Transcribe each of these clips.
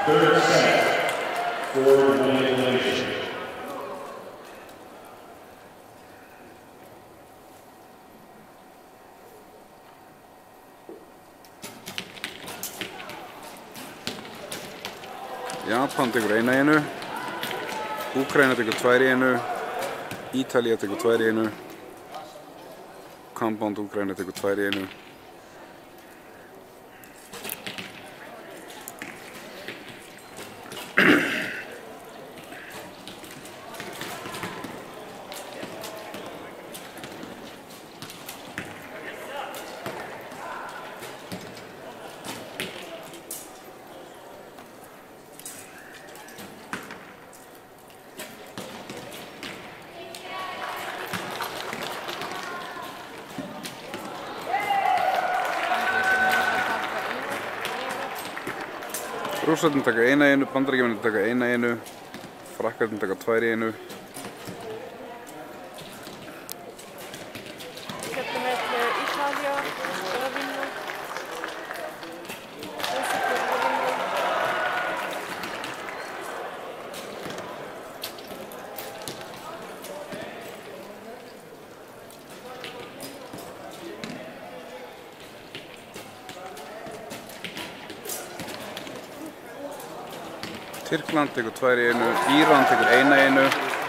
Third set for manipulation. Japan tekur eina í einu, Úkraína tekur tvær í einu, Ítalía tekur tvær í einu, Compound Úkraína tekur tvær í einu. Rússarnir taka eina í einu, Bandaríkjamenn taka eina í einu, Frakkarnir taka tvær í einu. Hérna með Ítalía er að vinna. Rússarnir er að vinna. Tyrkland tekur tvær í einu, Íran tekur eina í einu,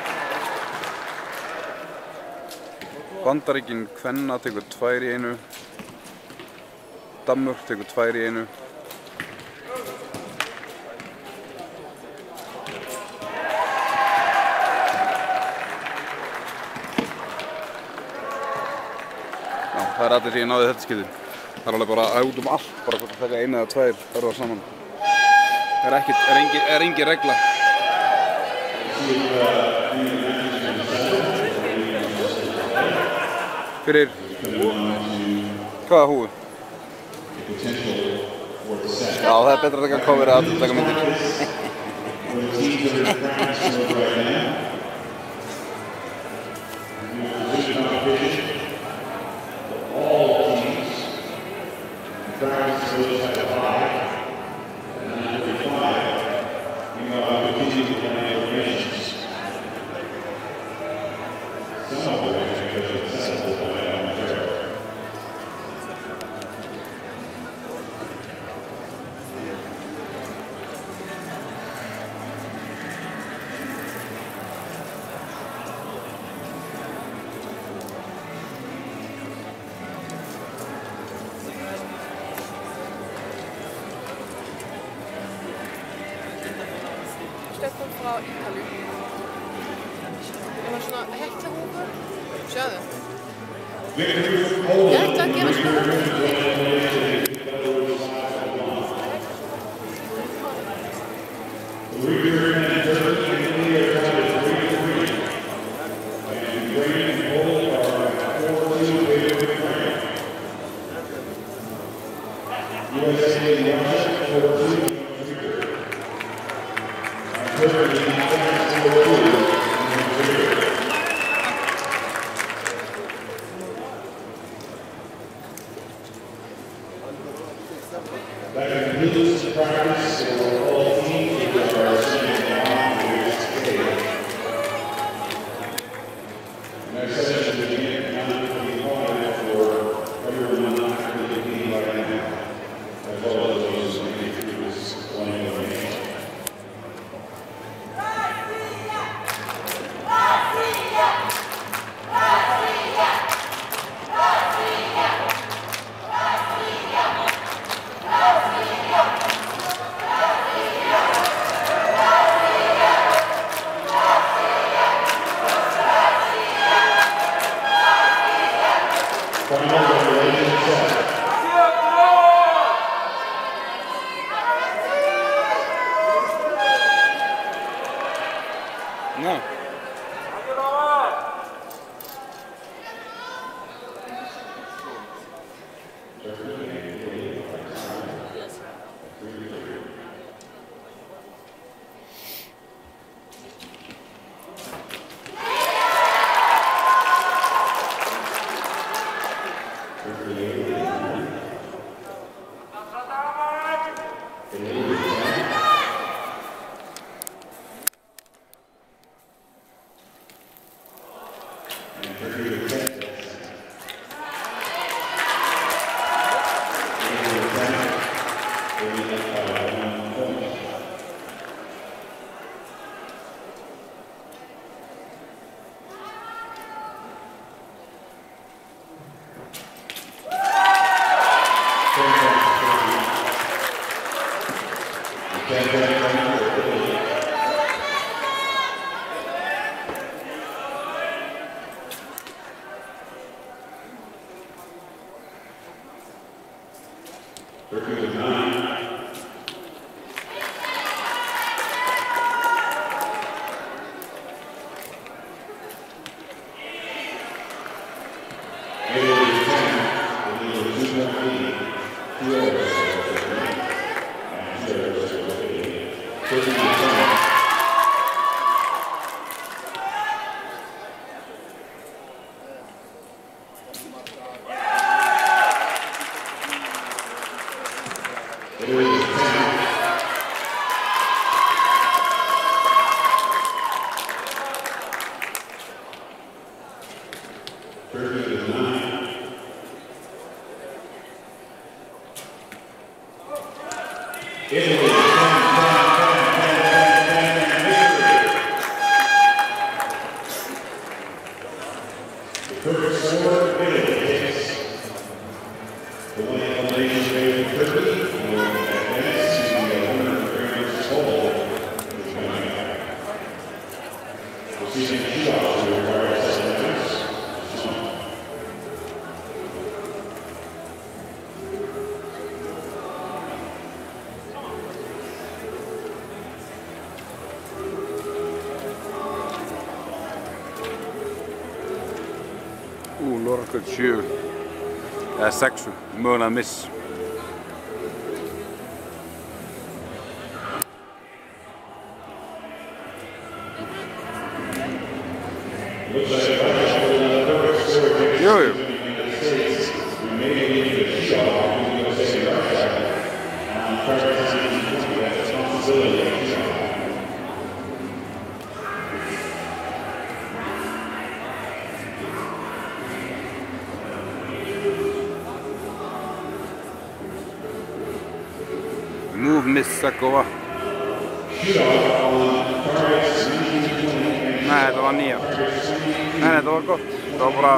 Bandaríkin kvenna tekur tvær í einu, Danmörk tekur tvær í einu. Já, það er allir því ég náði þetta skipti. Það er alveg bara út allt, bara hvort að taka eina eða tvær örvar saman. Er engin regla. Fyrir hvaða húfu? Já, það er betra að taka cover að taka myndir. Stefán frá Ítalíu. Ég var svona heklahúfu. Sjáðu. Ég ætla að gera svona. That concludes the practice for all teams that are sending on to this stage. Next session will begin at 9:25 for everyone not actually being right now, as well as those who make it through this one elimination. No. Lorraköld 7 eða 6, mögulega miss. Jú, jú. Move miss Sakova. Nei, þetta var 9. Nei, þetta var gott. Þetta var bara...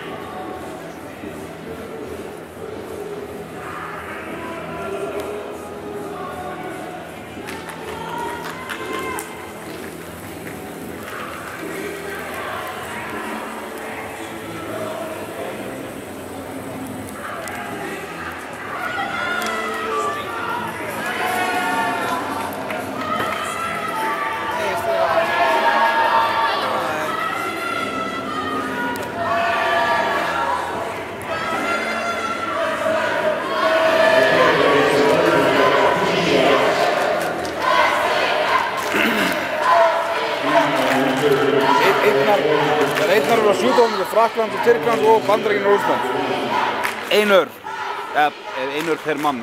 Einnar eru að sjúta á milli Frakklands og Tyrklands og Bandaríkjanna og Rússlands. Einur per mann.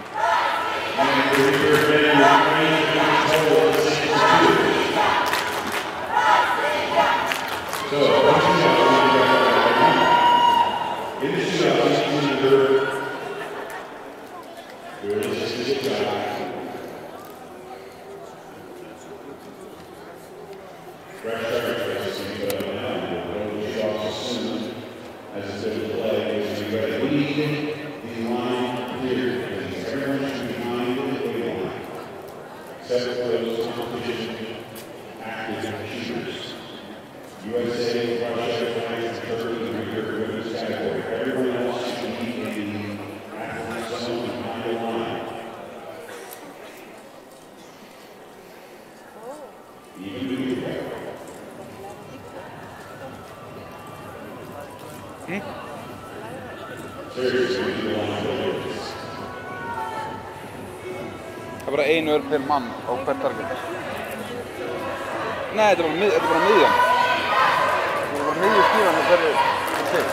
Það er bara 1 ör per mann á hvert target. Nei, þetta er bara miðjan. Þetta er bara miðjuskífan og hverju til.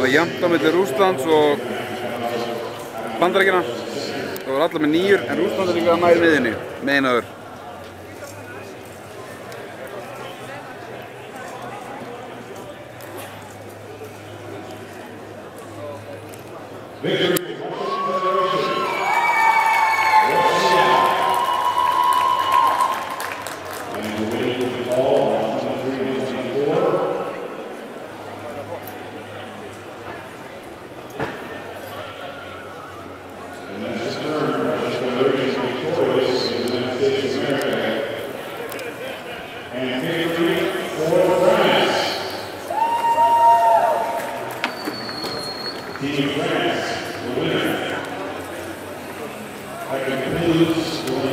var jafnt á milli Rússlands og Bandaríkjanna. Það var allar með 9 en Rússland líka nær miðjunni með 1 öður. Team France, the winner. That concludes